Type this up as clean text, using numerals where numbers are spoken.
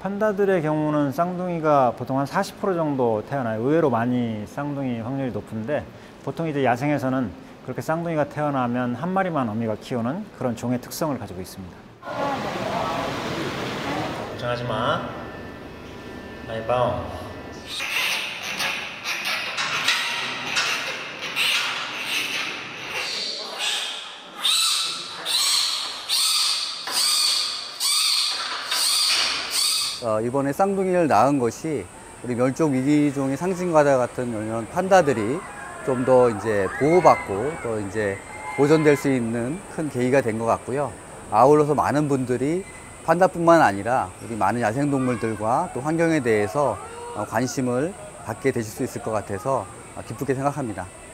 판다들의 경우는 쌍둥이가 보통 한 40% 정도 태어나요. 의외로 많이 쌍둥이 확률이 높은데 보통 이제 야생에서는 그렇게 쌍둥이가 태어나면 한 마리만 어미가 키우는 그런 종의 특성을 가지고 있습니다. 걱정하지 마. 아이바오. 이번에 쌍둥이를 낳은 것이 우리 멸종 위기종의 상징과다 같은 이런 판다들이 좀 더 이제 보호받고 또 이제 보존될 수 있는 큰 계기가 된 것 같고요. 아울러서 많은 분들이 판다뿐만 아니라 우리 많은 야생동물들과 또 환경에 대해서 관심을 갖게 되실 수 있을 것 같아서 기쁘게 생각합니다.